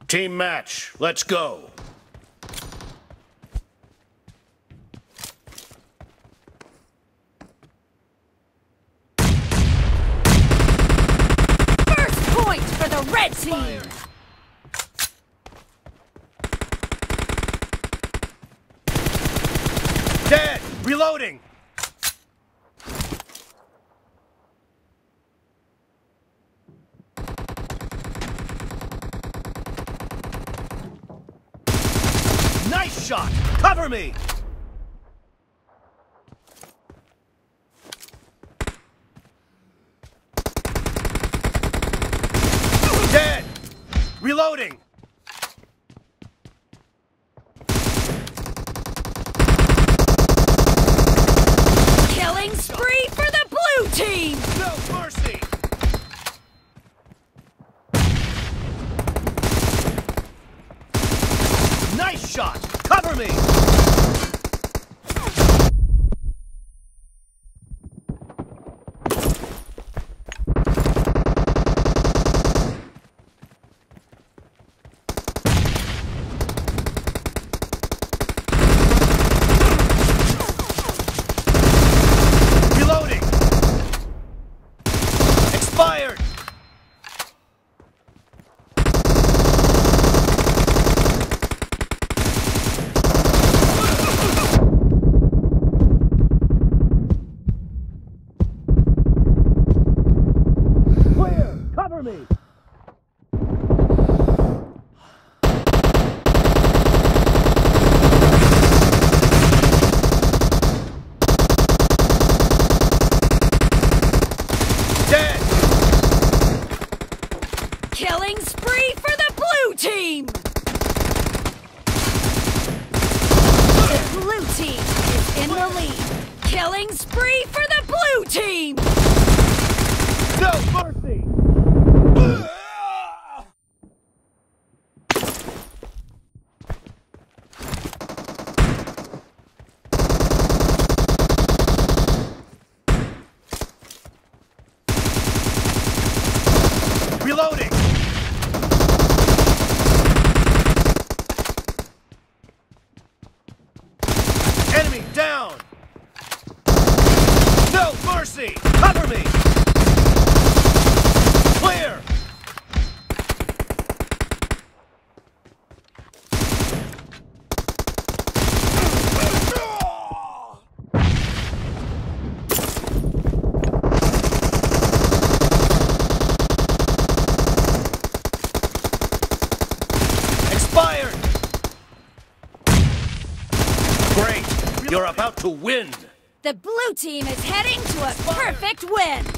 Team match, let's go. First point for the red team. Dead! Reloading! Nice shot! Cover me! Dead! Reloading! Killing spree for the blue team. No mercy! Nice shot! Cover me! Reloading! Expired! Clear! Cover me! Dead! Killing spree for the blue team. The blue team is in the lead. Killing spree for the blue team. No mercy! Reloading! Enemy down! No mercy! Cover me! Clear! Expired! Great! You're about to win! The blue team is heading to a perfect win.